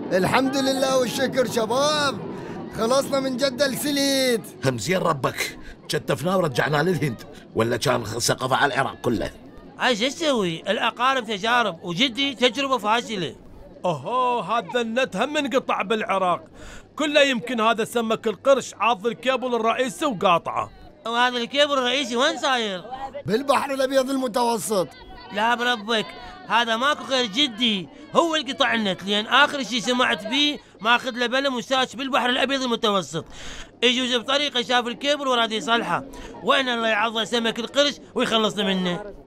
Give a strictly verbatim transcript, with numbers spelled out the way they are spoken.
الحمد لله والشكر شباب، خلصنا من جدة لسليت. هم زين ربك، شتفناه ورجعناه للهند، ولا كان سقف على العراق كله. هاي شو اسوي؟ الاقارب تجارب وجدي تجربه فاشله. اوهو هذا النت هم انقطع بالعراق كله، يمكن هذا سمك القرش عاض الكيبل الرئيسي وقاطعه. وهذا الكيبل الرئيسي وين صاير؟ بالبحر الابيض المتوسط. لا بربك، هذا ماكو غير جدي هو اللي قطع النت، لان اخر شيء سمعت بيه ماخذ له بلم وساش بالبحر الابيض المتوسط. يجوز بطريقه شاف الكيبل وراد يصلحه، وين الله يعظه سمك القرش ويخلصنا منه.